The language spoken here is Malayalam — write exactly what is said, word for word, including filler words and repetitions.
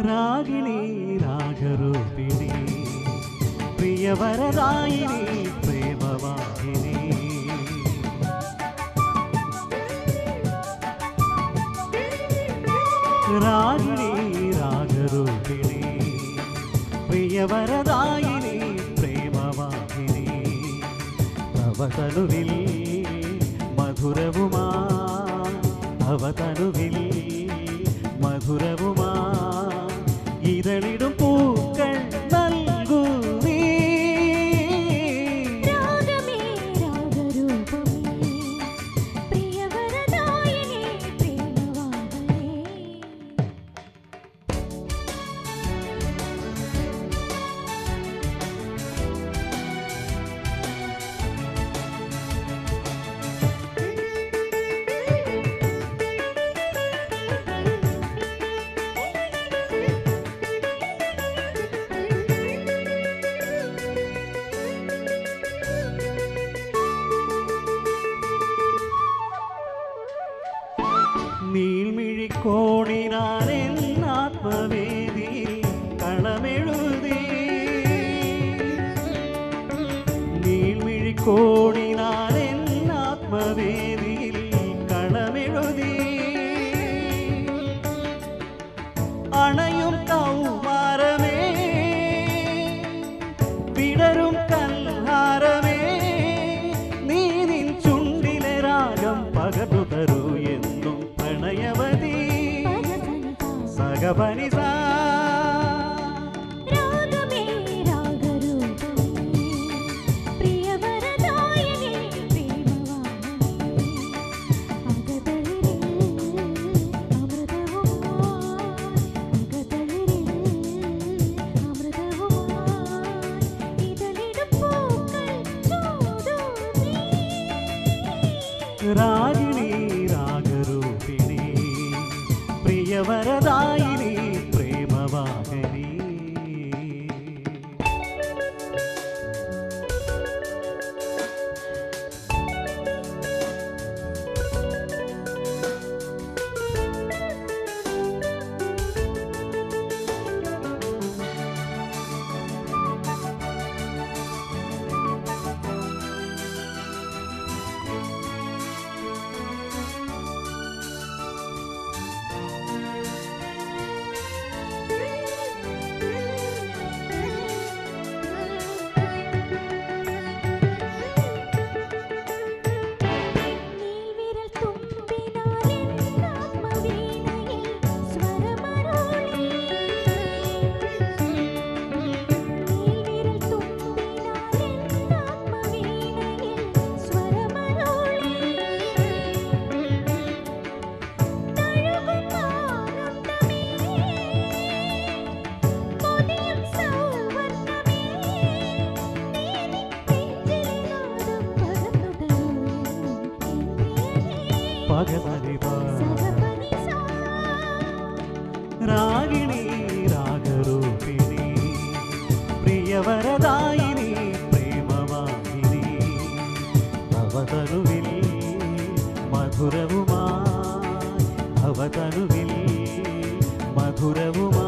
രാഗിണി രാഗരൂപിണി പ്രിയവരദായിനി പ്രേമവാഹിനി രാഗിണി രാഗരൂപിണി പ്രിയവരദായിനി പ്രേമവാഹിനി അവതനുവിൽ മധുരവുമാ അവതനുവിൽ മധുരവുമാ ഇതളിടും പൂക്കൾ നൽകൂ നീ രാഗമേ രാഗരൂപമേ പ്രിയവരദായിനി പ്രേമവാഹിനി നീൽമിഴിക്കോണിനാൽ എന്നാത്മവേദിയിൽ കളമെഴുതി നീൽമിഴിക്കോണിനാൽ എന്നാത്മവേദിയിൽ കളമെഴുതി അണയും കൗമാരമേ വിടരും കൽഹാരമേ നീ നിൻ ചുണ്ടിലെ രാഗം പകർന്നു തരൂ എന്നും പ്രണയവതി സഗപനിസ രാഗമേ രാഗരൂപമേ പ്രിയവരദായിനി പ്രേമവാഹിനി അകതളിരിൽ അമൃതവുമായി അകതളിരിൽ അമൃതവുമായി ഇതളിടും പൂക്കൾ ചൂടൂ നീ രാഗിണി രാഗരൂപിണി പ്രിയവരദായിനി പ്രേമവാഹിനി നീൽവിരൽ തുമ്പിനാൽ എന്നാത്മവീണയിൽ സ്വരമരുളി നീൽവിരൽ തുമ്പിനാൽ എന്നാത്മവീണയിൽ സ്വരമരുളി തഴുകും ആനന്ദമേ കൊതിയും സൗവർണ്ണമേ നീ നിൻ നെഞ്ചിലെ നാദം പകർന്നു തരൂ പകതരിവ സഗപനിസ രാഗിണി രാഗരൂപിണി പ്രിയവരദായിനി പ്രേമവാഹിനി അവതനുവിൽ മധുരവുമായി അവതനുവിൽ മധുരവുമായി